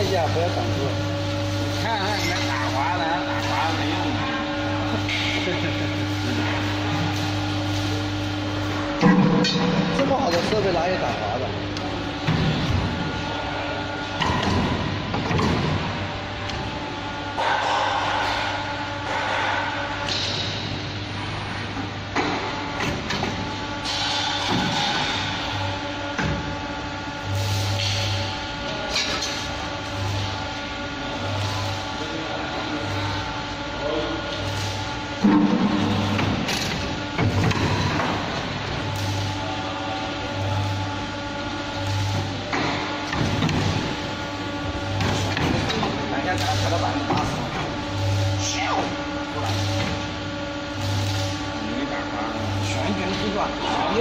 一下，不要挡住。 看看你们打滑的，打滑没用的。 这么好的设备哪有打滑的？ 踩到板子打死了，咻，过来，没打滑，旋卷不转，又。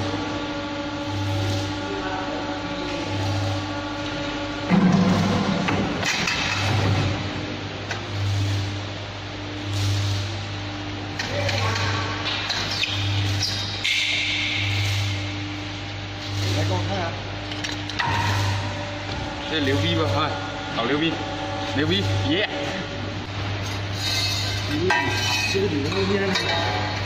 来给我看看，这牛逼吧？啊，好牛逼！牛逼，耶！ 这个女的后面。